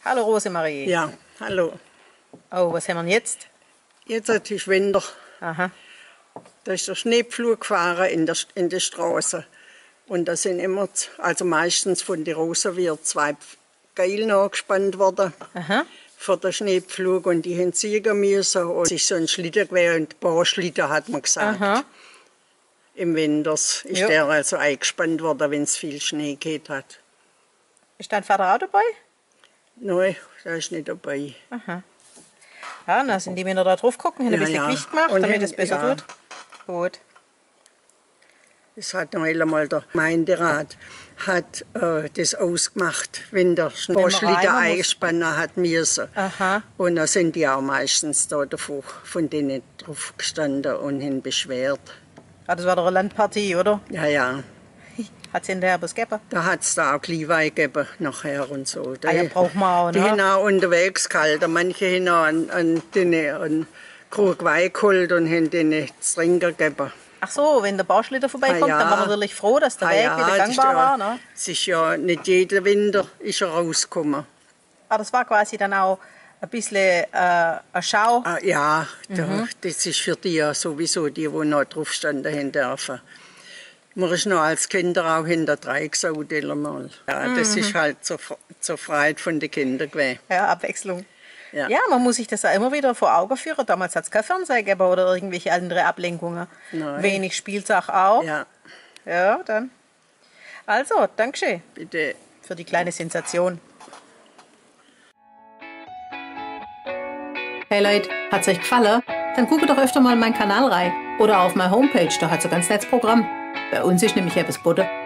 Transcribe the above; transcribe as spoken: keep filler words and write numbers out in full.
Hallo Rosemarie. Ja, hallo. Oh, was haben wir denn jetzt? Jetzt ist Winter. Aha. Da ist der Schneepflug gefahren in der, in der Straße. Und da sind immer, also meistens von der Rosenwirt, zwei Geilen angespannt worden. Aha. Für den Schneepflug. Und die haben ziehen müssen. Und es ist so ein Schlitten gewesen. Und Bahnschlitten hat man gesagt. Aha. Im Winter ist Jo. der also eingespannt worden, wenn es viel Schnee geht hat. Ist dein Vater auch dabei? Nein, der ist nicht dabei. Aha. Ja, dann sind die Männer da drauf gucken, haben ein Ja, bisschen ja. Gewicht gemacht, Und damit haben- es besser ja. tut. Gut. Das hat noch einmal der Gemeinderat hat, äh, das ausgemacht, wenn der man Bahnschlitten rein muss. eingespannen hat müssen. Aha. Und dann sind die auch meistens da davor, von denen drauf gestanden und haben beschwert. Ah, das war doch eine Landpartie, oder? Ja, ja. Hat es hinterher was gegeben? Da hat es da auch Glühwein gegeben nachher und so. Ah, ja, braucht man auch, Die ne? haben auch unterwegs gehalten. Manche haben auch an, an denen einen Krug Wein geholt und haben denen zu trinken gegeben. Ach so, wenn der Bauschlitten vorbeikommt, Ah, ja. dann war man natürlich froh, dass der Ah, Weg ja, wieder das ist gangbar ja- war, ne? Es ist ja nicht jeden Winter ist er rausgekommen. Aber das war quasi dann auch ein bisschen äh, eine Schau. Ah, ja, da, Mhm. das ist für die ja sowieso, die, die noch drauf standen haben dürfen. Man ist noch als Kinder auch hinter drei gesaut einmal. Ja, das Mhm. ist halt zur, zur Freude von den Kindern gewesen. Ja, Abwechslung. Ja. Ja, man muss sich das ja immer wieder vor Augen führen. Damals hat es kein Fernseher gegeben oder irgendwelche andere Ablenkungen. Nein. Wenig Spielzeug auch. Ja, Ja, dann. Also, Dankeschön bitte. für die kleine Sensation. Hey Leute, hat's euch gefallen? Dann guckt doch öfter mal in meinen Kanal rein. Oder auf meine Homepage, da hat's ein ganz nettes Programm. Bei uns ist nämlich etwas Butter.